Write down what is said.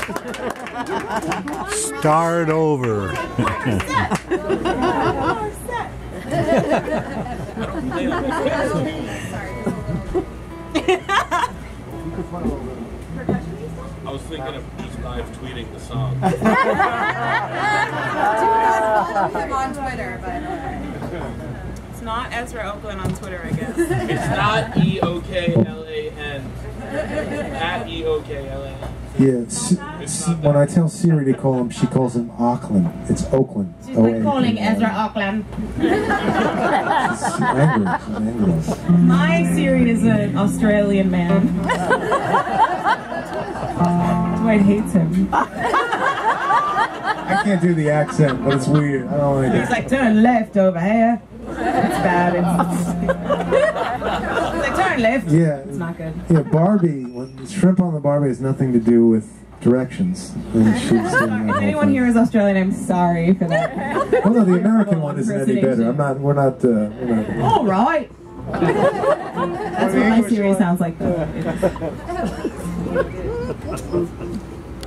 Start over. I was thinking of just live tweeting the song. Do not follow him on Twitter, but It's not Ezra Oakland on Twitter, I guess. It's not EOKLAN. At EOKLAN. Yeah, when I tell Siri to call him, she calls him Auckland. It's Oakland. She's like calling Ezra Auckland. She's angry. She's angry. My Siri is an Australian man. Dwight hates him. I can't do the accent, but it's weird. I don't like it. He's like, turn left over here. It's bad. It's like, turn left. Yeah. It's not good. Yeah, Barbie, when shrimp on the Barbie has nothing to do with directions. And she's doing that If whole anyone thing. here is Australian, I'm sorry for that. Oh no, the American one isn't any better. We're not. All right. That's what my Siri sounds like, though.